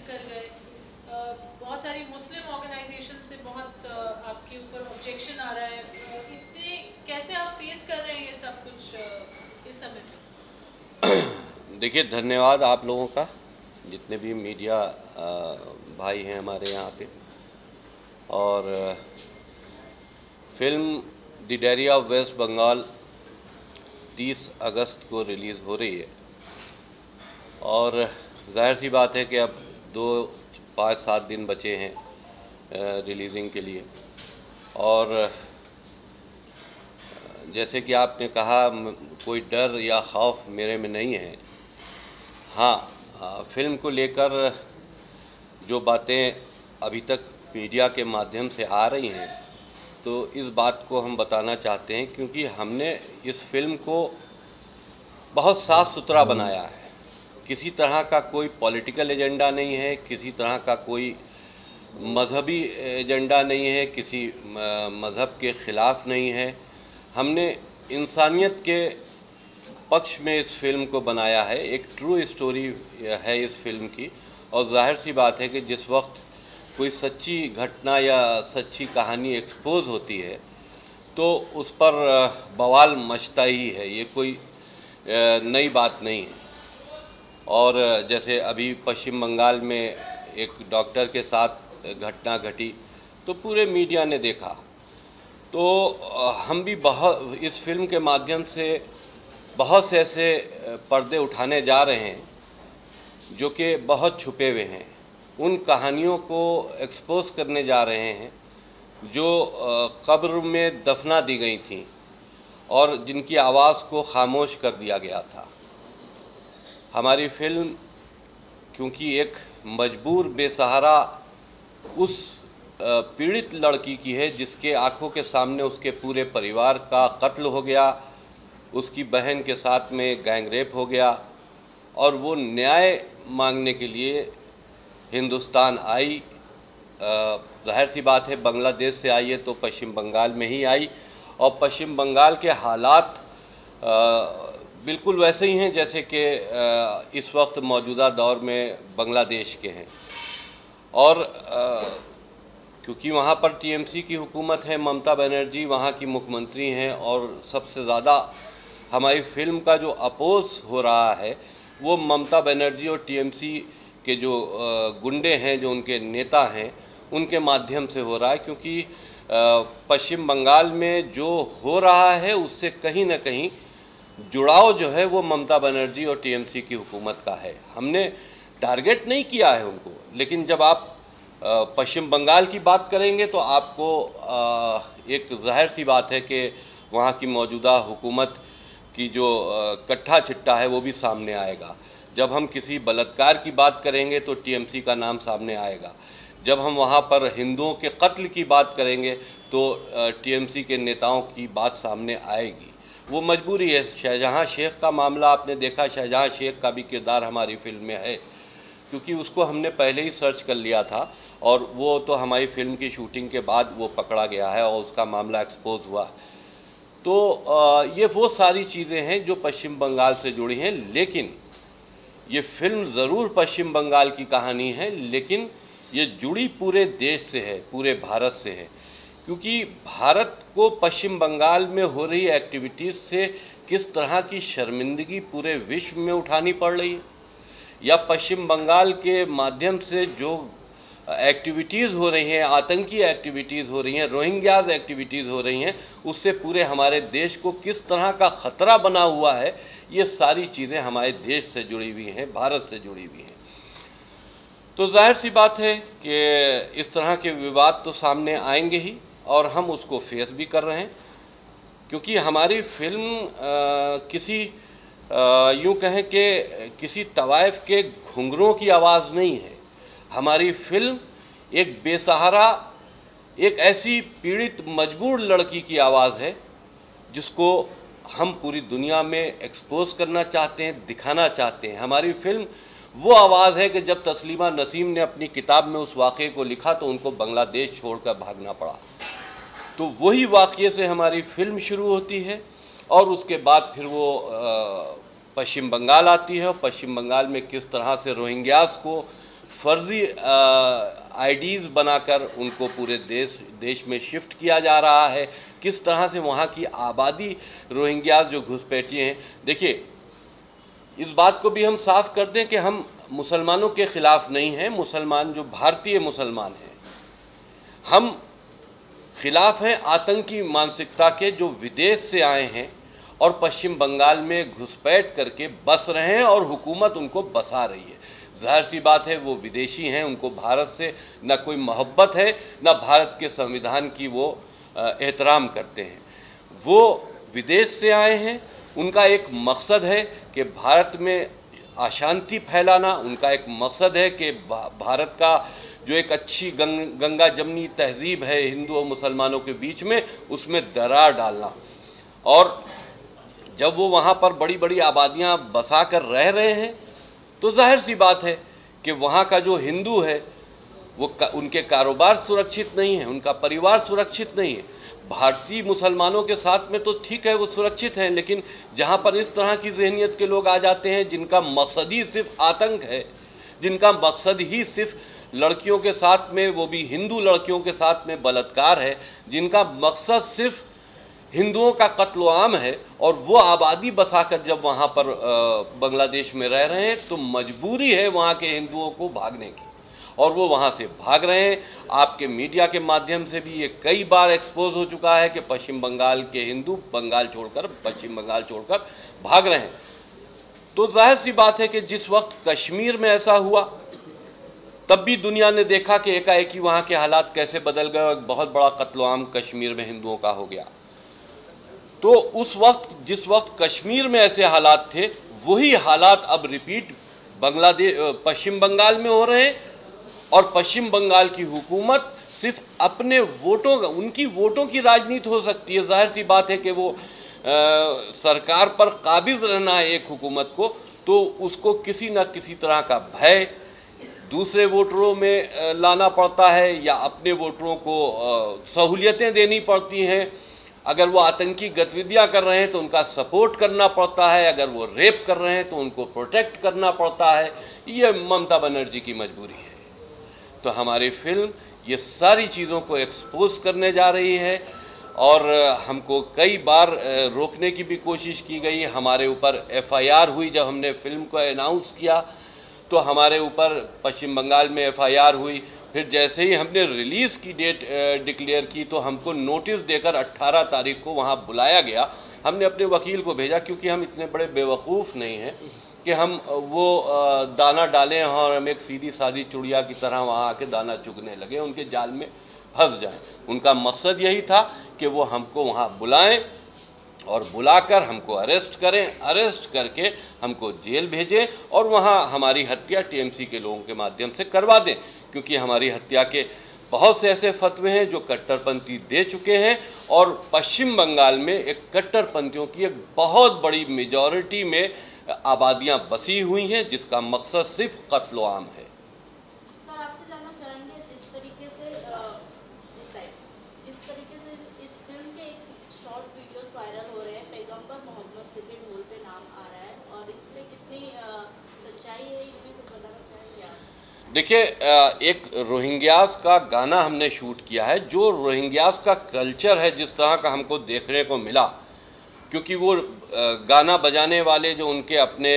कर गए। बहुत सारी मुस्लिम ऑर्गेनाइजेशन से बहुत आपके ऊपर ऑब्जेक्शन आ रहा है। इतने कैसे आप फेस कर रहे हैं ये सब कुछ इस समय पे? देखिए, धन्यवाद आप लोगों का, जितने भी मीडिया भाई हैं हमारे यहाँ पे। और film the diary of West Bengal 30 अगस्त को रिलीज़ हो रही है और जाहिर सी बात है कि अब 5-7 दिन बचे हैं रिलीजिंग के लिए। और जैसे कि आपने कहा, कोई डर या खौफ मेरे में नहीं है। हाँ, फिल्म को लेकर जो बातें अभी तक मीडिया के माध्यम से आ रही हैं, तो इस बात को हम बताना चाहते हैं क्योंकि हमने इस फिल्म को बहुत साफ़ सुथरा बनाया है। किसी तरह का कोई पॉलिटिकल एजेंडा नहीं है, किसी तरह का कोई मजहबी एजेंडा नहीं है, किसी मज़हब के ख़िलाफ़ नहीं है। हमने इंसानियत के पक्ष में इस फिल्म को बनाया है। एक ट्रू स्टोरी है इस फिल्म की। और जाहिर सी बात है कि जिस वक्त कोई सच्ची घटना या सच्ची कहानी एक्सपोज होती है तो उस पर बवाल मचता ही है, ये कोई नई बात नहीं है। और जैसे अभी पश्चिम बंगाल में एक डॉक्टर के साथ घटना घटी तो पूरे मीडिया ने देखा। तो हम भी बहुत इस फिल्म के माध्यम से बहुत से ऐसे पर्दे उठाने जा रहे हैं जो कि बहुत छुपे हुए हैं। उन कहानियों को एक्सपोज करने जा रहे हैं जो कब्र में दफना दी गई थीं और जिनकी आवाज़ को खामोश कर दिया गया था। हमारी फिल्म क्योंकि एक मजबूर बेसहारा उस पीड़ित लड़की की है जिसके आंखों के सामने उसके पूरे परिवार का कत्ल हो गया, उसकी बहन के साथ में गैंगरेप हो गया और वो न्याय मांगने के लिए हिंदुस्तान आई। जाहिर सी बात है, बांग्लादेश से आई है तो पश्चिम बंगाल में ही आई। और पश्चिम बंगाल के हालात बिल्कुल वैसे ही हैं जैसे कि इस वक्त मौजूदा दौर में बांग्लादेश के हैं। और क्योंकि वहाँ पर टीएमसी की हुकूमत है, ममता बनर्जी वहाँ की मुख्यमंत्री हैं और सबसे ज़्यादा हमारी फिल्म का जो अपोज हो रहा है वो ममता बनर्जी और टीएमसी के जो गुंडे हैं, जो उनके नेता हैं, उनके माध्यम से हो रहा है। क्योंकि पश्चिम बंगाल में जो हो रहा है उससे कहीं ना कहीं जुड़ाव जो है वो ममता बनर्जी और टीएमसी की हुकूमत का है। हमने टारगेट नहीं किया है उनको, लेकिन जब आप पश्चिम बंगाल की बात करेंगे तो आपको एक ज़ाहिर सी बात है कि वहाँ की मौजूदा हुकूमत की जो कट्ठा चिट्ठा है वो भी सामने आएगा। जब हम किसी बलात्कार की बात करेंगे तो टीएमसी का नाम सामने आएगा। जब हम वहाँ पर हिंदुओं के कत्ल की बात करेंगे तो टीएमसी के नेताओं की बात सामने आएगी। वो मजबूरी है। शाहजहाँ शेख का मामला आपने देखा, शाहजहाँ शेख का भी किरदार हमारी फिल्म में है क्योंकि उसको हमने पहले ही सर्च कर लिया था और वो तो हमारी फिल्म की शूटिंग के बाद वो पकड़ा गया है और उसका मामला एक्सपोज हुआ। तो ये वो सारी चीज़ें हैं जो पश्चिम बंगाल से जुड़ी हैं। लेकिन ये फिल्म ज़रूर पश्चिम बंगाल की कहानी है, लेकिन ये जुड़ी पूरे देश से है, पूरे भारत से है। क्योंकि भारत को पश्चिम बंगाल में हो रही एक्टिविटीज़ से किस तरह की शर्मिंदगी पूरे विश्व में उठानी पड़ रही है, या पश्चिम बंगाल के माध्यम से जो एक्टिविटीज़ हो रही हैं, आतंकी एक्टिविटीज़ हो रही हैं, रोहिंग्याज एक्टिविटीज़ हो रही हैं, उससे पूरे हमारे देश को किस तरह का ख़तरा बना हुआ है, ये सारी चीज़ें हमारे देश से जुड़ी हुई हैं, भारत से जुड़ी हुई हैं। तो जाहिर सी बात है कि इस तरह के विवाद तो सामने आएंगे ही और हम उसको फेस भी कर रहे हैं। क्योंकि हमारी फिल्म किसी यूँ कहें कि किसी तवाइफ के घुंघरों की आवाज़ नहीं है। हमारी फिल्म एक बेसहारा, एक ऐसी पीड़ित मजबूर लड़की की आवाज़ है जिसको हम पूरी दुनिया में एक्सपोज करना चाहते हैं, दिखाना चाहते हैं। हमारी फिल्म वो आवाज़ है कि जब तस्लीमा नसीम ने अपनी किताब में उस वाक़े को लिखा तो उनको बांग्लादेश छोड़कर भागना पड़ा। तो वही वाक़े से हमारी फिल्म शुरू होती है और उसके बाद फिर वो पश्चिम बंगाल आती है और पश्चिम बंगाल में किस तरह से रोहिंग्यास को फर्जी आईडीज़ बनाकर उनको पूरे देश में शिफ्ट किया जा रहा है, किस तरह से वहाँ की आबादी रोहिंग्याज जो घुसपैठिए हैं। देखिए, इस बात को भी हम साफ कर दें कि हम मुसलमानों के ख़िलाफ़ नहीं हैं। मुसलमान जो भारतीय मुसलमान हैं, हम खिलाफ़ हैं आतंकी मानसिकता के जो विदेश से आए हैं और पश्चिम बंगाल में घुसपैठ करके बस रहे हैं और हुकूमत उनको बसा रही है। ज़ाहिर सी बात है वो विदेशी हैं, उनको भारत से न कोई मोहब्बत है, न भारत के संविधान की वो एहतराम करते हैं। वो विदेश से आए हैं, उनका एक मकसद है कि भारत में अशांति फैलाना, उनका एक मकसद है कि भारत का जो एक अच्छी गंगा जमनी तहजीब है हिंदू और मुसलमानों के बीच में, उसमें दरार डालना। और जब वो वहाँ पर बड़ी बड़ी आबादियाँ बसा कर रह रहे हैं तो जाहिर सी बात है कि वहाँ का जो हिंदू है वो उनके कारोबार सुरक्षित नहीं है, उनका परिवार सुरक्षित नहीं है। भारतीय मुसलमानों के साथ में तो ठीक है वो सुरक्षित हैं, लेकिन जहाँ पर इस तरह की जहनीत के लोग आ जाते हैं जिनका मकसद ही सिर्फ आतंक है, जिनका मकसद ही सिर्फ लड़कियों के साथ में, वो भी हिंदू लड़कियों के साथ में बलात्कार है, जिनका मकसद सिर्फ हिंदुओं का कत्ल आम है, और वो आबादी बसाकर जब वहाँ पर बांग्लादेश में रह रहे हैं तो मजबूरी है वहाँ के हिंदुओं को भागने की, और वो वहाँ से भाग रहे हैं। आपके मीडिया के माध्यम से भी ये कई बार एक्सपोज हो चुका है कि पश्चिम बंगाल के हिंदू बंगाल छोड़कर, पश्चिम बंगाल छोड़कर भाग रहे हैं। तो जाहिर सी बात है कि जिस वक्त कश्मीर में ऐसा हुआ तब भी दुनिया ने देखा कि एकाएकी वहाँ के हालात कैसे बदल गए और एक बहुत बड़ा कत्ल आम कश्मीर में हिंदुओं का हो गया। तो उस वक्त जिस वक्त कश्मीर में ऐसे हालात थे, वही हालात अब रिपीट पश्चिम बंगाल में हो रहे हैं, और पश्चिम बंगाल की हुकूमत सिर्फ अपने वोटों, उनकी वोटों की राजनीति हो सकती है। जाहिर सी बात है कि वो सरकार पर काबिज रहना है एक हुकूमत को, तो उसको किसी न किसी तरह का भय दूसरे वोटरों में लाना पड़ता है, या अपने वोटरों को सहूलियतें देनी पड़ती हैं। अगर वो आतंकी गतिविधियां कर रहे हैं तो उनका सपोर्ट करना पड़ता है, अगर वो रेप कर रहे हैं तो उनको प्रोटेक्ट करना पड़ता है। ये ममता बनर्जी की मजबूरी है। तो हमारी फिल्म ये सारी चीज़ों को एक्सपोज करने जा रही है, और हमको कई बार रोकने की भी कोशिश की गई। हमारे ऊपर FIR हुई, जब हमने फिल्म को अनाउंस किया तो हमारे ऊपर पश्चिम बंगाल में FIR हुई। फिर जैसे ही हमने रिलीज़ की डेट डिक्लेयर की तो हमको नोटिस देकर 18 तारीख को वहाँ बुलाया गया। हमने अपने वकील को भेजा, क्योंकि हम इतने बड़े बेवकूफ़ नहीं हैं कि हम वो दाना डालें और हम एक सीधी सादी चुड़िया की तरह वहाँ आके दाना चुगने लगे, उनके जाल में फंस जाएं। उनका मकसद यही था कि वो हमको वहाँ बुलाएं और बुलाकर हमको अरेस्ट करें, अरेस्ट करके हमको जेल भेजें और वहाँ हमारी हत्या TMC के लोगों के माध्यम से करवा दें, क्योंकि हमारी हत्या के बहुत से ऐसे फतवे हैं जो कट्टरपंथी दे चुके हैं। और पश्चिम बंगाल में एक कट्टरपंथियों की एक बहुत बड़ी मेजॉरिटी में आबादियां बसी हुई हैं, जिसका मकसद सिर्फ कत्ल आम है। सर, आपसे जानना चाहेंगे जिस तरीके से इस फिल्म के शॉर्ट वीडियोस वायरल हो रहे हैं, पैगंबर मोहम्मद के ढोल पे नाम आ रहा है, और इसमें कितनी सच्चाई है, इसमें कुछ बताना चाहेंगे आप? देखिए, एक रोहिंग्यास का गाना हमने शूट किया है। जो रोहिंग्यास का कल्चर है जिस तरह का हमको देखने को मिला, क्योंकि वो गाना बजाने वाले जो उनके अपने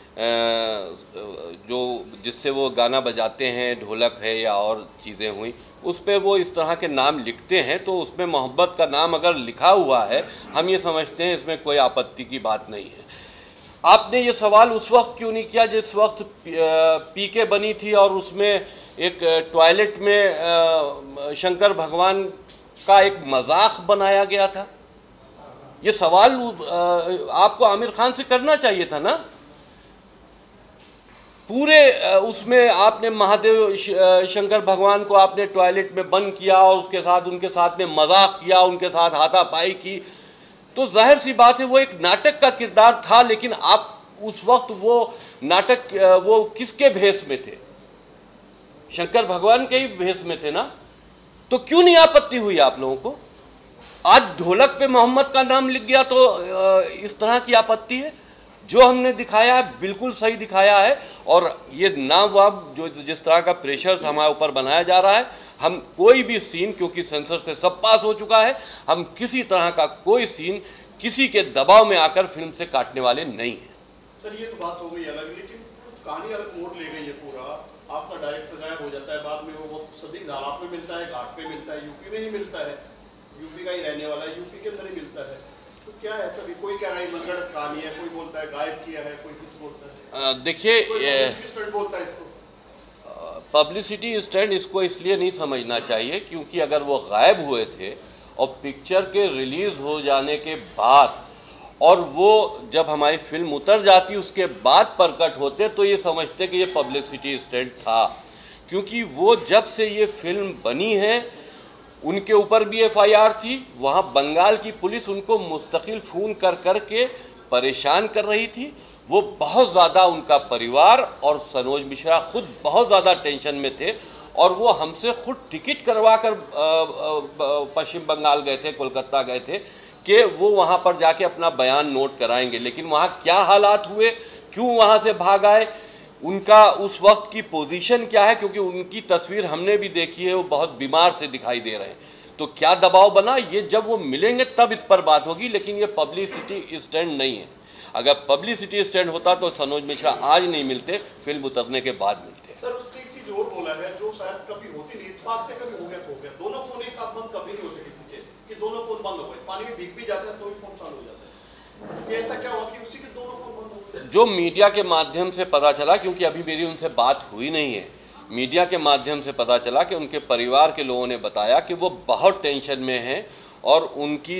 जो जिससे वो गाना बजाते हैं, ढोलक है या और चीज़ें हुई, उस पर वो इस तरह के नाम लिखते हैं, तो उसमें मोहब्बत का नाम अगर लिखा हुआ है, हम ये समझते हैं इसमें कोई आपत्ति की बात नहीं है। आपने ये सवाल उस वक्त क्यों नहीं किया जिस वक्त PK बनी थी और उसमें एक टॉयलेट में शंकर भगवान का एक मजाक बनाया गया था? ये सवाल आपको आमिर खान से करना चाहिए था ना। पूरे उसमें आपने महादेव शंकर भगवान को आपने टॉयलेट में बंद किया और उसके साथ उनके साथ में मजाक किया, उनके साथ हाथापाई की, तो जाहिर सी बात है वो एक नाटक का किरदार था। लेकिन आप उस वक्त वो नाटक वो किसके भेष में थे? शंकर भगवान के ही भेष में थे ना। तो क्यों नहीं आपत्ति हुई आप लोगों को? आज ढोलक पे मोहम्मद का नाम लिख गया तो इस तरह की आपत्ति है। जो हमने दिखाया है बिल्कुल सही दिखाया है। और ये नाम वाम जो जिस तरह का प्रेशर हमारे ऊपर बनाया जा रहा है, हम कोई भी सीन, क्योंकि सेंसर से सब पास हो चुका है, हम किसी तरह का कोई सीन किसी के दबाव में आकर फिल्म से काटने वाले नहीं हैं। सर ये तो बात हो गई अलग, लेकिन कहानी अलग मोड़ ले गई है पूरा। आपका डायरेक्टर गायब हो जाता है, बाद में वो सदी हालात में मिलता है, घाट पे मिलता है, यूपी में ही मिलता है, यूपी का ही रहने वाला है, यूपी के अंदर ही मिलता है। तो क्या ऐसा भी कोई कह रहा है मनगढ़ कहानी है, कोई बोलता है गायब किया है, कोई कुछ बोलता है। देखिए बोलता है इसको पब्लिसिटी स्टैंड इसको इसलिए नहीं समझना चाहिए क्योंकि अगर वो गायब हुए थे और पिक्चर के रिलीज़ हो जाने के बाद और वो जब हमारी फिल्म उतर जाती उसके बाद प्रकट होते तो ये समझते कि ये पब्लिसिटी स्टैंड था, क्योंकि वो जब से ये फिल्म बनी है उनके ऊपर भी एफआईआर थी। वहाँ बंगाल की पुलिस उनको मुस्तकिल फ़ोन कर कर के परेशान कर रही थी। वो बहुत ज़्यादा, उनका परिवार और सनोज मिश्रा खुद बहुत ज़्यादा टेंशन में थे और वो हमसे खुद टिकट करवा कर पश्चिम बंगाल गए थे, कोलकाता गए थे कि वो वहाँ पर जाके अपना बयान नोट कराएंगे। लेकिन वहाँ क्या हालात हुए, क्यों वहाँ से भाग आए, उनका उस वक्त की पोजीशन क्या है, क्योंकि उनकी तस्वीर हमने भी देखी है, वो बहुत बीमार से दिखाई दे रहे हैं। तो क्या दबाव बना, ये जब वो मिलेंगे तब इस पर बात होगी, लेकिन ये पब्लिसिटी स्टैंड नहीं है। अगर पब्लिसिटी स्टैंड होता तो सनोज मिश्रा आज नहीं मिलते, फिल्म उतरने के बाद मिलते। सर उसने एक चीज और बोला है जो शायद कभी होती नहीं, इत्तेफाक से कभी हो गया तो हो गया, दोनों फोन एक साथ बंद कभी नहीं होते किसी के, कि दोनों फोन बंद हो गए, पानी में भीग भी जाते हैं तो भी फोन चालू हो जाता है। ये ऐसा क्या हुआ कि उसी के दोनों फोन बंद हो गए? जो मीडिया के माध्यम से पता चला, क्योंकि अभी मेरी उनसे बात हुई नहीं है, मीडिया के माध्यम से पता चला कि उनके परिवार के लोगों ने बताया कि वो बहुत टेंशन में हैं और उनकी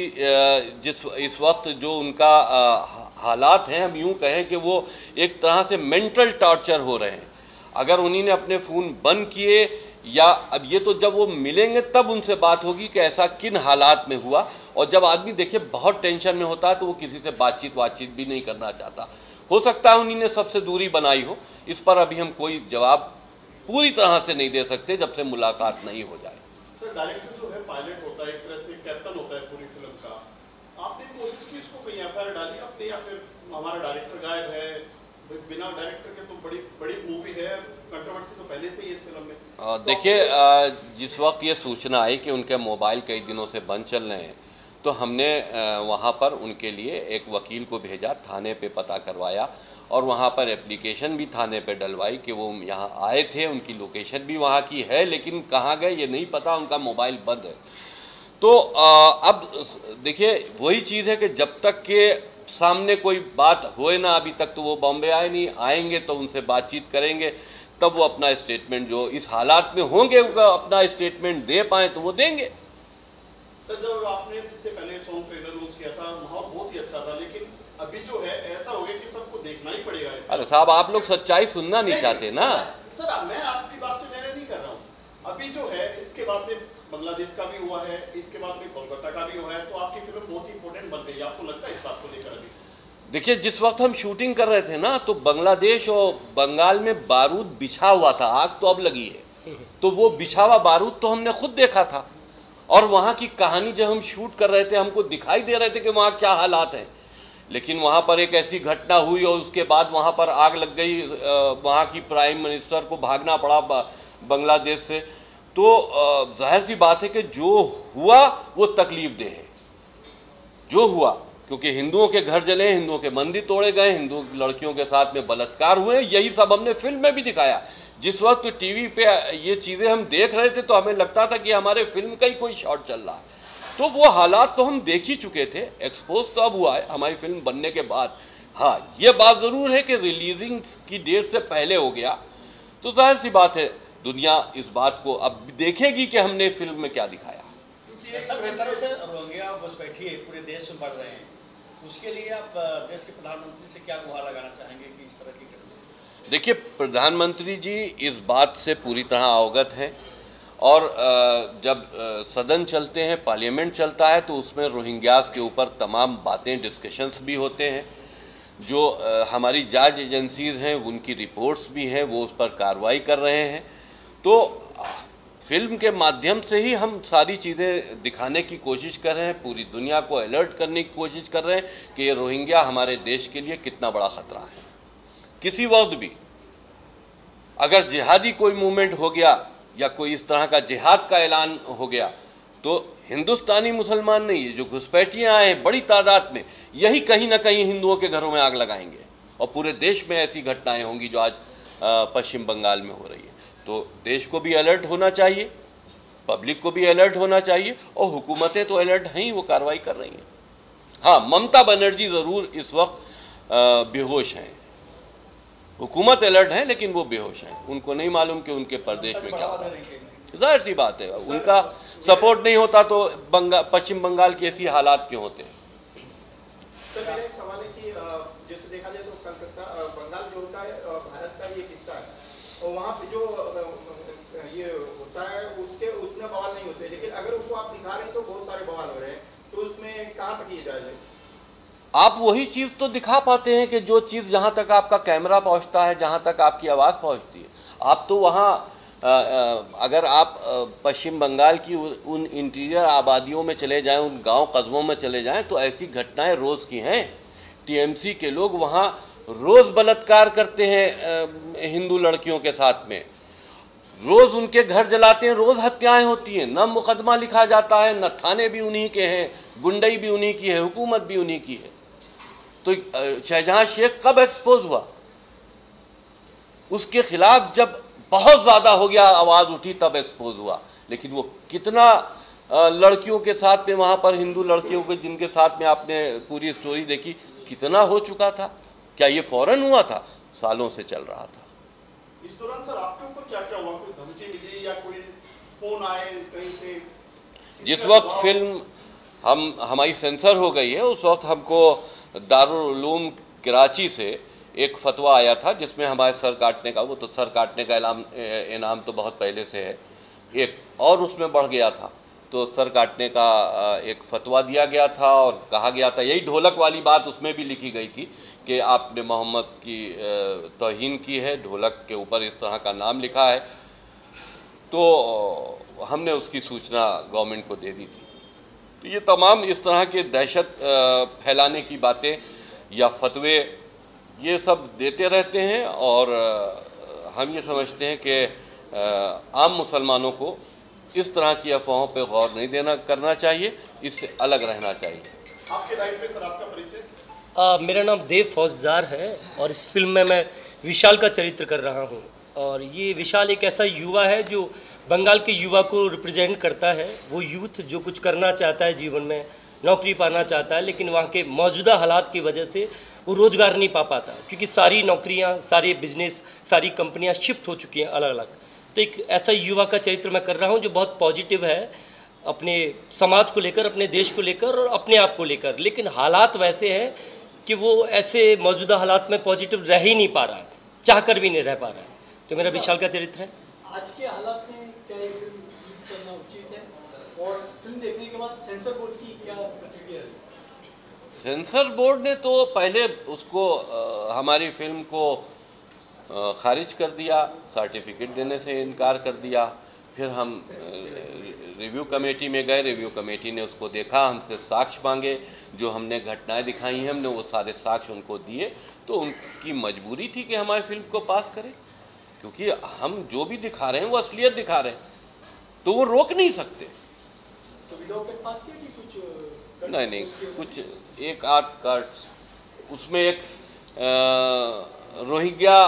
इस वक्त जो उनका हालात हैं, हम यूँ कहें कि वो एक तरह से मेंटल टॉर्चर हो रहे हैं। अगर उन्हीं ने अपने फ़ोन बंद किए या अब ये तो जब वो मिलेंगे तब उनसे बात होगी कि ऐसा किन हालात में हुआ। और जब आदमी देखिए बहुत टेंशन में होता है तो वो किसी से बातचीत भी नहीं करना चाहता। हो सकता है उन्हीं ने सबसे दूरी बनाई हो, इस पर अभी हम कोई जवाब पूरी तरह से नहीं दे सकते जब से मुलाकात नहीं हो जाए। सर डायरेक्टर जो है पायलट होता है, एक तरह से कैप्टन होता है पूरी फिल्म का, आपने कोशिश की इसको कहीं एफआईआर डाली आपने, या फिर हमारा डायरेक्टर गायब है, बिना डायरेक्टर के तो बड़ी मूवी है, कंट्रोवर्सी तो पहले से ही इस फिल्म में। देखिए जिस वक्त ये सूचना आई कि उनके मोबाइल कई दिनों से बंद चल रहे हैं तो हमने वहाँ पर उनके लिए एक वकील को भेजा, थाने पे पता करवाया और वहाँ पर एप्लीकेशन भी थाने पे डलवाई कि वो यहाँ आए थे, उनकी लोकेशन भी वहाँ की है, लेकिन कहाँ गए ये नहीं पता, उनका मोबाइल बंद है। तो अब देखिए वही चीज़ है कि जब तक के सामने कोई बात होए ना, अभी तक तो वो बॉम्बे आए नहीं, आएंगे तो उनसे बातचीत करेंगे, तब वो अपना स्टेटमेंट जो इस हालात में होंगे अपना स्टेटमेंट दे पाएँ तो वो देंगे। सर जब आपने इससे पहले सॉन्ग ट्रेलर लॉन्च किया था माहौल बहुत ही अच्छा था, लेकिन अभी जो है ऐसा हो गया कि सबको देखना ही पड़ेगा। अरे साहब आप लोग सच्चाई सुनना नहीं चाहते ना। सर मैं आपकी बात से मैंने नहीं कर रहा हूँ, अभी जो है इसके बाद में बांग्लादेश का भी हुआ है, इसके बाद में कोलकाता का भी हुआ है, तो आपकी फिल्म बहुत ही इंपॉर्टेंट बन गई। आपको लगता है इस बात को लेकर? अभी देखिए जिस वक्त हम शूटिंग कर रहे थे ना तो बांग्लादेश और बंगाल में बारूद बिछा हुआ था, आग तो अब लगी है, तो वो बिछा हुआ बारूद तो हमने खुद देखा था और वहाँ की कहानी जब हम शूट कर रहे थे हमको दिखाई दे रहे थे कि वहाँ क्या हालात हैं। लेकिन वहाँ पर एक ऐसी घटना हुई और उसके बाद वहाँ पर आग लग गई, वहाँ की प्राइम मिनिस्टर को भागना पड़ा बांग्लादेश से। तो जाहिर सी बात है कि जो हुआ वो तकलीफ दे है, जो हुआ, क्योंकि हिंदुओं के घर जले, हिंदुओं के मंदिर तोड़े गए, हिंदू लड़कियों के साथ में बलात्कार हुए, यही सब हमने फिल्म में भी दिखाया। जिस वक्त टीवी पे ये चीज़ें हम देख रहे थे तो हमें लगता था कि हमारे फिल्म का ही कोई शॉट चल रहा है, तो वो हालात तो हम देख ही चुके थे। एक्सपोज तो अब हुआ है हमारी फिल्म बनने के बाद। हाँ ये बात ज़रूर है कि रिलीजिंग की डेट से पहले हो गया, तो जाहिर सी बात है दुनिया इस बात को अब देखेगी कि हमने फिल्म में क्या दिखाया। से रोहिंग्या घुसपैठी पूरे देश में बढ़ रहे हैं, उसके लिए आप देश के प्रधानमंत्री से क्या गुहार लगाना चाहेंगे कि इस तरह की? देखिए प्रधानमंत्री जी इस बात से पूरी तरह अवगत हैं और जब सदन चलते हैं, पार्लियामेंट चलता है, तो उसमें रोहिंग्यास के ऊपर तमाम बातें, डिस्कशंस भी होते हैं। जो हमारी जांच एजेंसीज़ हैं उनकी रिपोर्ट्स भी हैं, वो उस पर कार्रवाई कर रहे हैं। तो फिल्म के माध्यम से ही हम सारी चीज़ें दिखाने की कोशिश कर रहे हैं, पूरी दुनिया को अलर्ट करने की कोशिश कर रहे हैं कि ये रोहिंग्या हमारे देश के लिए कितना बड़ा ख़तरा है। किसी वक्त भी अगर जिहादी कोई मूवमेंट हो गया या कोई इस तरह का जिहाद का ऐलान हो गया तो हिंदुस्तानी मुसलमान नहीं, ये जो घुसपैठियाँ आए हैं बड़ी तादाद में, यही कहीं ना कहीं हिंदुओं के घरों में आग लगाएंगे और पूरे देश में ऐसी घटनाएं होंगी जो आज पश्चिम बंगाल में हो रही है। तो देश को भी अलर्ट होना चाहिए, पब्लिक को भी अलर्ट होना चाहिए और हुकूमतें तो अलर्ट हैं ही, वो कार्रवाई कर रही हैं। हाँ, ममता बनर्जी ज़रूर इस वक्त बेहोश हैं, हुकूमत अलर्ट है लेकिन वो बेहोश हैं, उनको नहीं मालूम कि उनके प्रदेश में क्या हो रहा है। जाहिर सी बात है, उनका सपोर्ट नहीं होता तो पश्चिम बंगाल की ऐसी हालात क्यों होते हैं। सर मेरा एक सवाल है कि जैसे देखा जाए तो कलकत्ता बंगाल जो होता है भारत का ये हिस्सा है और वहाँ पे जो ये होता है उसके उतने बवाल नहीं होते, लेकिन अगर उसको आप दिखा रहे हैं तो बहुत सारे बवाल हो रहे हैं, तो उसमें कहाँ तक ये जायज़ है? आप वही चीज़ तो दिखा पाते हैं कि जो चीज़ जहाँ तक आपका कैमरा पहुँचता है, जहाँ तक आपकी आवाज़ पहुँचती है। आप तो वहाँ अगर आप पश्चिम बंगाल की उन इंटीरियर आबादियों में चले जाएं, उन गांव कस्बों में चले जाएं तो ऐसी घटनाएं रोज़ की हैं। टीएमसी के लोग वहाँ रोज़ बलात्कार करते हैं हिंदू लड़कियों के साथ में, रोज़ उनके घर जलाते हैं, रोज़ हत्याएं होती हैं, न मुकदमा लिखा जाता है, न थाने भी उन्हीं के हैं, गुंडई भी उन्हीं की है, हुकूमत भी उन्हीं की है। तो शाहजहां शेख कब एक्सपोज हुआ? उसके खिलाफ जब बहुत ज़्यादा हो गया, आवाज़ उठी, तब एक्सपोज हुआ। लेकिन वो कितना लड़कियों के साथ में वहाँ पर, हिंदू लड़कियों के जिनके साथ में आपने पूरी स्टोरी देखी, कितना हो चुका था। क्या ये फौरन हुआ था? सालों से चल रहा था। इस दौरान सर आपके ऊपर क्या क्या हुआ? कोई धमकी मिली या कोई फोन आए कहीं से? जिस वक्त फिल्म हमारी सेंसर हो गई है उस वक्त हमको दारुल उलूम कराची से एक फतवा आया था जिसमें हमारे सर काटने का, वो तो सर काटने का इनाम तो बहुत पहले से है, एक और उसमें बढ़ गया था, तो सर काटने का एक फतवा दिया गया था और कहा गया था, यही ढोलक वाली बात उसमें भी लिखी गई थी कि आपने मोहम्मद की तौहीन की है, ढोलक के ऊपर इस तरह का नाम लिखा है। तो हमने उसकी सूचना गवर्नमेंट को दे दी थी। तो ये तमाम इस तरह के दहशत फैलाने की बातें या फतवे ये सब देते रहते हैं और हम ये समझते हैं कि आम मुसलमानों को इस तरह की अफवाहों पे गौर नहीं करना चाहिए, इससे अलग रहना चाहिए। आपके राइट में सर आपका परिचय? मेरा नाम देव फौजदार है और इस फिल्म में मैं विशाल का चरित्र कर रहा हूँ। और ये विशाल एक ऐसा युवा है जो बंगाल के युवा को रिप्रेजेंट करता है। वो यूथ जो कुछ करना चाहता है जीवन में, नौकरी पाना चाहता है, लेकिन वहाँ के मौजूदा हालात की वजह से वो रोज़गार नहीं पा पाता, क्योंकि सारी नौकरियाँ, सारे बिजनेस, सारी कंपनियाँ शिफ्ट हो चुकी हैं अलग अलग। तो एक ऐसा युवा का चरित्र मैं कर रहा हूँ जो बहुत पॉजिटिव है अपने समाज को लेकर, अपने देश को लेकर और अपने आप को लेकर। लेकिन हालात वैसे हैं कि वो ऐसे मौजूदा हालात में पॉजिटिव रह ही नहीं पा रहा है, चाह कर भी नहीं रह पा रहा है। तो मेरा विशाल का चरित्र है। आज के हालात में क्या ये फिल्म रिलीज करना उचित है और फिल्म देखने के बाद सेंसर बोर्ड की क्या प्रतिक्रिया है? सेंसर बोर्ड ने तो पहले उसको हमारी फिल्म को खारिज कर दिया, सर्टिफिकेट देने से इनकार कर दिया। फिर हम रिव्यू कमेटी में गए, रिव्यू कमेटी ने उसको देखा, हमसे साक्ष्य मांगे, जो हमने घटनाएं दिखाई हैं हमने वो सारे साक्ष्य उनको दिए। तो उनकी मजबूरी थी कि हमारी फिल्म को पास करें, क्योंकि हम जो भी दिखा रहे हैं वो असलियत दिखा रहे हैं, तो वो रोक नहीं सकते। तो विदाउट पास किया कि कुछ नहीं, कुछ एक आध कार्ड्स उसमें एक रोहिंग्या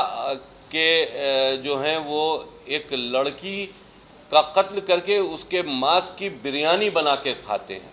के जो हैं वो एक लड़की का कत्ल करके उसके मांस की बिरयानी बना के खाते हैं,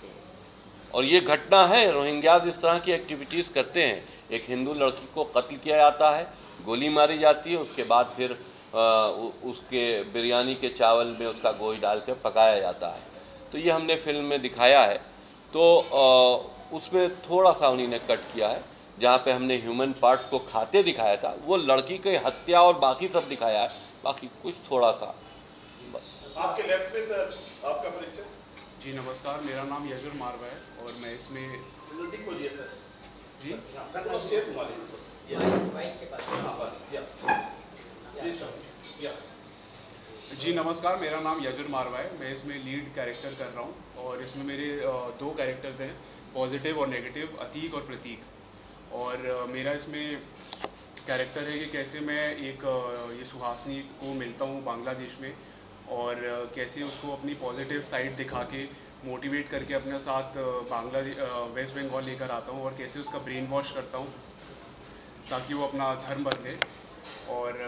और ये घटना है। रोहिंग्याज इस तरह की एक्टिविटीज़ करते हैं। एक हिंदू लड़की को कत्ल किया जाता है, गोली मारी जाती है, उसके बाद फिर उसके बिरयानी के चावल में उसका गोश्त डाल कर पकाया जाता है। तो ये हमने फिल्म में दिखाया है। तो उसमें थोड़ा सा उन्हीं ने कट किया है, जहाँ पे हमने ह्यूमन पार्ट्स को खाते दिखाया था, वो लड़की की हत्या और बाकी सब दिखाया है, बाकी कुछ थोड़ा सा बस। आपके लेफ्ट में सर आपका परिचय? जी नमस्कार, मेरा नाम यजुर मारवा है और मैं इसमें नजदीक बोलिए सर जी चेयर घुमा लीजिए। माइक के पास। जी सर, यस। जी नमस्कार, मेरा नाम यजुर मारवा है। मैं इसमें लीड कैरेक्टर कर रहा हूँ और इसमें मेरे 2 कैरेक्टर्स हैं, पॉजिटिव और नेगेटिव, अतीक और प्रतीक। और मेरा इसमें कैरेक्टर है कि कैसे मैं एक ये सुहासिनी को मिलता हूँ बांग्लादेश में और कैसे उसको अपनी पॉजिटिव साइड दिखा के मोटिवेट करके अपने साथ वेस्ट बंगाल लेकर आता हूँ और कैसे उसका ब्रेन वॉश करता हूँ ताकि वो अपना धर्म बदले। और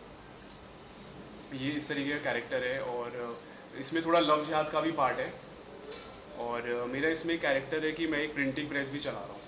ये इस तरीके का कैरेक्टर है और इसमें थोड़ा लव जिहाद का भी पार्ट है। और मेरा इसमें कैरेक्टर है कि मैं एक प्रिंटिंग प्रेस भी चला रहा हूँ,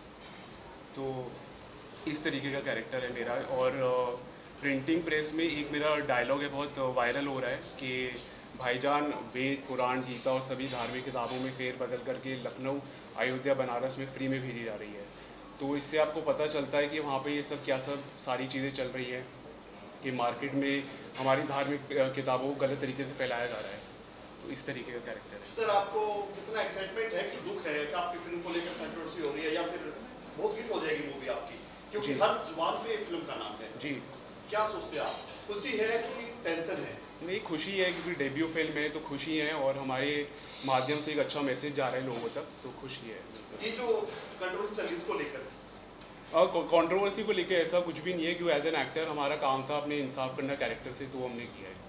तो इस तरीके का कैरेक्टर है मेरा। और प्रिंटिंग प्रेस में एक मेरा डायलॉग है, बहुत वायरल हो रहा है कि भाईजान वेद पुराण गीता और सभी धार्मिक किताबों में फेर बदल करके लखनऊ अयोध्या बनारस में फ्री में भेजी जा रही है। तो इससे आपको पता चलता है कि वहाँ पे ये सब क्या सब सारी चीज़ें चल रही हैं कि मार्केट में हमारी धार्मिक किताबों को गलत तरीके से फैलाया जा रहा है। तो इस तरीके का कैरेक्टर है। सर आपको कितना एक्साइटमेंट है कि दुख है कि आपकी फिल्म को लेकर कंट्रोवर्सी हो रही है या फिर बहुत हिट हो जाएगी मूवी आपकी, क्योंकि हर जुबान पे फिल्म का नाम है जी, क्या सोचते हैं आप? खुशी है कि टेंशन है? नहीं, खुशी है क्योंकि डेब्यू फिल्म है तो खुशी है और हमारे माध्यम से एक अच्छा मैसेज जा रहा है लोगों तक, तो खुशी है। ये जो कंट्रोवर्सी चली इसको लेकर कंट्रोवर्सी को लेकर ऐसा कुछ भी नहीं है क्योंकि एज एन एक्टर हमारा काम था अपने इंसाफ करना कैरेक्टर से, तो हमने किया है।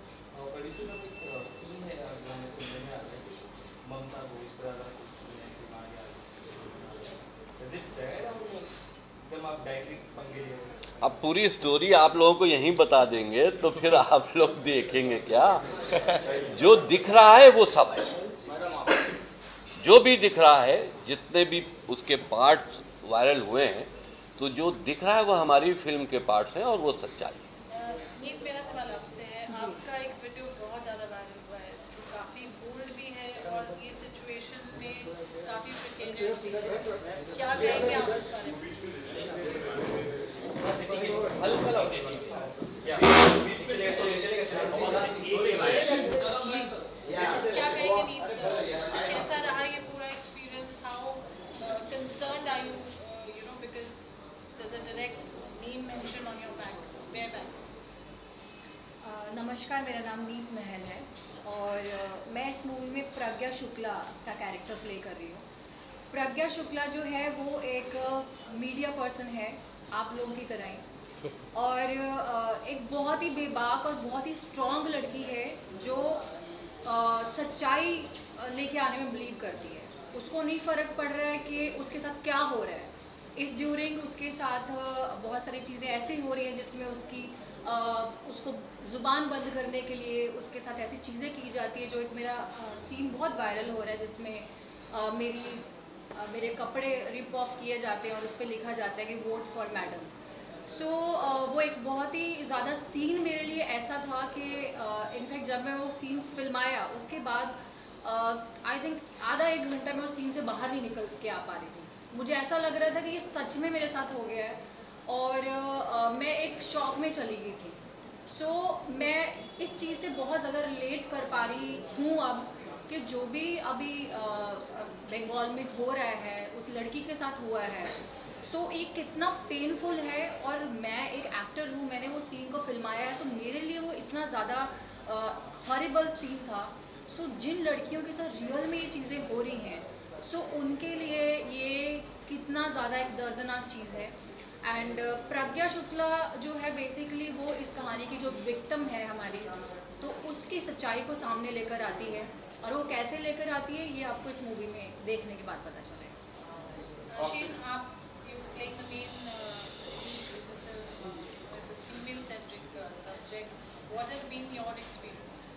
अब पूरी स्टोरी आप लोगों को यहीं बता देंगे तो फिर आप लोग देखेंगे क्या? जो दिख रहा है वो सब है, जो भी दिख रहा है, जितने भी उसके पार्ट्स वायरल हुए हैं, तो जो दिख रहा है वो हमारी फिल्म के पार्ट्स हैं और वो सच्चाई है। नीत, मेरा सवाल आपसे है, आपका एक वीडियो बहुत ज़्यादा वायरल हुआ है जो काफ़ी बोल्ड भी है और ये सिचुएशन में काफ़ी प्रिकेरियस भी है, क्या कहेंगे आप इस बारे में? क्या कहेंगे नीत, कैसा रहा ये पूरा experience? How concerned are you no because there's a direct name mentioned on your back, bare back. नमस्कार, मेरा नाम नीत महल है और मैं इस मूवी में प्रज्ञा शुक्ला का कैरेक्टर प्ले कर रही हूँ। प्रज्ञा शुक्ला जो है वो एक मीडिया पर्सन है, आप लोगों की तरह ही, और एक बहुत ही बेबाक और बहुत ही स्ट्रॉन्ग लड़की है जो सच्चाई लेके आने में बिलीव करती है। उसको नहीं फ़र्क पड़ रहा है कि उसके साथ क्या हो रहा है। इस ड्यूरिंग उसके साथ बहुत सारी चीज़ें ऐसी हो रही हैं जिसमें उसको ज़ुबान बंद करने के लिए उसके साथ ऐसी चीज़ें की जाती है। जो एक मेरा सीन बहुत वायरल हो रहा है जिसमें मेरे कपड़े रिप ऑफ किए जाते हैं और उस पर लिखा जाता है कि वोट फॉर मैडम। सो वो एक बहुत ही ज़्यादा सीन मेरे लिए ऐसा था कि इनफैक्ट जब मैं वो सीन फिल्माया उसके बाद आई थिंक आधा एक घंटा में उस सीन से बाहर नहीं निकल के आ पा रही थी। मुझे ऐसा लग रहा था कि ये सच में मेरे साथ हो गया है और मैं एक शॉक में चली गई थी। सो मैं इस चीज़ से बहुत ज़्यादा रिलेट कर पा रही हूँ अब कि जो भी अभी बंगाल में हो रहा है उस लड़की के साथ हुआ है, सो ये कितना पेनफुल है। और मैं एक एक्टर हूँ, मैंने वो सीन को फिल्माया है, तो मेरे लिए वो इतना ज़्यादा हॉरिबल सीन था। सो जिन लड़कियों के साथ रियल में ये चीज़ें हो रही हैं, सो उनके लिए ये कितना ज़्यादा एक दर्दनाक चीज़ है। एंड प्रज्ञा शुक्ला जो है बेसिकली वो इस कहानी की जो विक्टिम है हमारी, तो उसकी सच्चाई को सामने लेकर आती है और वो कैसे लेकर आती है ये आपको इस मूवी में देखने के बाद पता चलेगा। Sheen, आप you playing the main female centric subject. What has been your experience?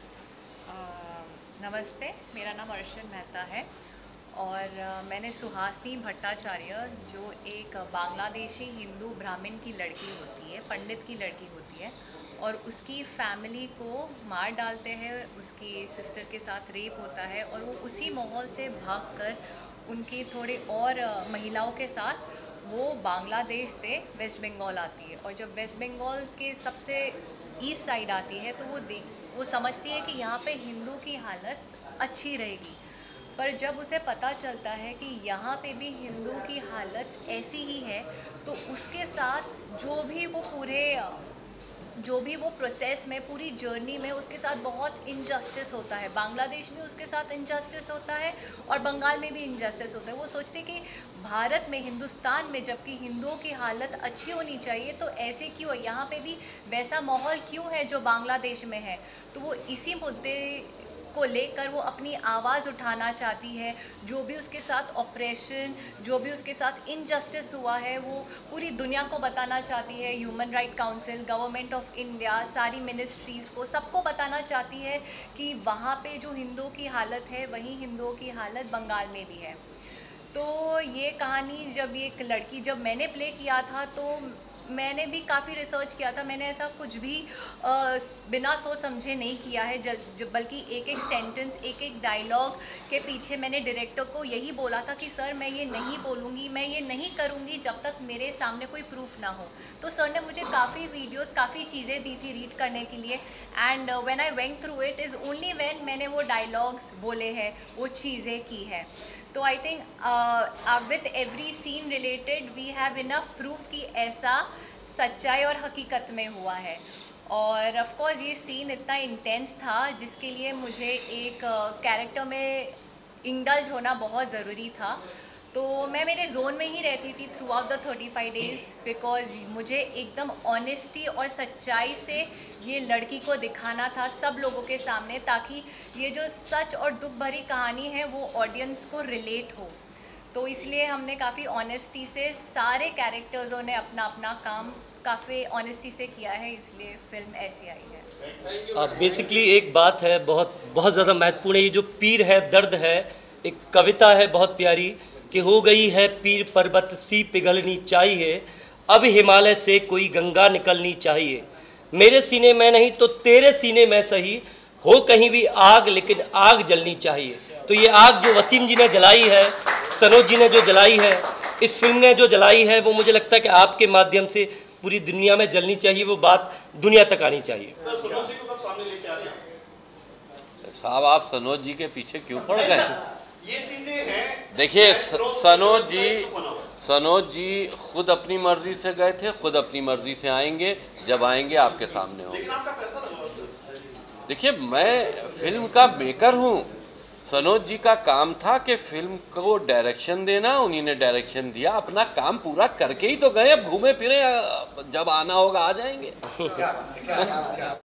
नमस्ते, मेरा नाम अर्शन मेहता है और मैंने सुहासिनी भट्टाचार्य जो एक बांग्लादेशी हिंदू ब्राह्मण की लड़की होती है, पंडित की लड़की होती है और उसकी फैमिली को मार डालते हैं, उसकी सिस्टर के साथ रेप होता है और वो उसी माहौल से भागकर उनकी थोड़े और महिलाओं के साथ वो बांग्लादेश से वेस्ट बंगाल आती है। और जब वेस्ट बंगाल के सबसे ईस्ट साइड आती है तो वो समझती है कि यहाँ पे हिंदू की हालत अच्छी रहेगी, पर जब उसे पता चलता है कि यहाँ पे भी हिंदू की हालत ऐसी ही है तो उसके साथ जो भी वो पूरे जो भी वो प्रोसेस में पूरी जर्नी में उसके साथ बहुत इनजस्टिस होता है। बांग्लादेश में उसके साथ इनजस्टिस होता है और बंगाल में भी इनजस्टिस होता है। वो सोचते कि भारत में, हिंदुस्तान में जबकि हिंदुओं की हालत अच्छी होनी चाहिए तो ऐसे क्यों है, यहाँ पे भी वैसा माहौल क्यों है जो बांग्लादेश में है। तो वो इसी मुद्दे को लेकर वो अपनी आवाज़ उठाना चाहती है। जो भी उसके साथ ऑपरेशन, जो भी उसके साथ इनजस्टिस हुआ है वो पूरी दुनिया को बताना चाहती है। Human right council, government of India, सारी मिनिस्ट्रीज़ को, सबको बताना चाहती है कि वहाँ पे जो हिंदुओं की हालत है वही हिंदुओं की हालत बंगाल में भी है। तो ये कहानी जब मैंने प्ले किया था तो मैंने भी काफ़ी रिसर्च किया था। मैंने ऐसा कुछ भी बिना सोच समझे नहीं किया है, बल्कि एक एक सेंटेंस, एक एक डायलॉग के पीछे मैंने डायरेक्टर को यही बोला था कि सर मैं ये नहीं बोलूँगी, मैं ये नहीं करूँगी जब तक मेरे सामने कोई प्रूफ ना हो। तो सर ने मुझे काफ़ी वीडियोस, काफ़ी चीज़ें दी थी रीड करने के लिए। And when I went through it is only when मैंने वो डायलॉग्स बोले हैं, वो चीज़ें की है। तो I think with every scene related we have enough proof कि ऐसा सच्चाई और हकीकत में हुआ है। और ऑफ कोर्स ये सीन इतना इंटेंस था जिसके लिए मुझे एक कैरेक्टर में इंडल्ज होना बहुत ज़रूरी था। तो मैं मेरे जोन में ही रहती थी throughout the 35 days, because मुझे एकदम ऑनेस्टी और सच्चाई से ये लड़की को दिखाना था सब लोगों के सामने, ताकि ये जो सच और दुख भरी कहानी है वो ऑडियंस को रिलेट हो। तो इसलिए हमने काफ़ी ऑनेस्टी से, सारे कैरेक्टर्सों ने अपना अपना काम काफ़ी ऑनेस्टी से किया है, इसलिए फिल्म ऐसी आई है। बेसिकली एक बात है बहुत ज़्यादा महत्वपूर्ण है, ये जो पीर है, दर्द है, एक कविता है बहुत प्यारी कि हो गई है पीर पर्वत सी पिघलनी चाहिए, अब हिमालय से कोई गंगा निकलनी चाहिए, मेरे सीने में नहीं तो तेरे सीने में सही, हो कहीं भी आग लेकिन आग जलनी चाहिए। तो ये आग जो वसीम जी ने जलाई है, सनोज जी ने जो जलाई है, इस फिल्म ने जो जलाई है, वो मुझे लगता है कि आपके माध्यम से पूरी दुनिया में जलनी चाहिए, वो बात दुनिया तक आनी चाहिए। साहब आप सनोज जी के पीछे क्यों पड़ गए? ये चीजें हैं। देखिए सनोज जी खुद अपनी मर्जी से गए थे, खुद अपनी मर्जी से आएंगे, जब आएंगे आपके सामने होंगे। देखिए मैं फिल्म का मेकर हूँ, सनोज जी का काम था कि फिल्म को डायरेक्शन देना, उन्हीं ने डायरेक्शन दिया, अपना काम पूरा करके ही तो गए, अब घूमे फिरे, जब आना होगा आ जाएंगे।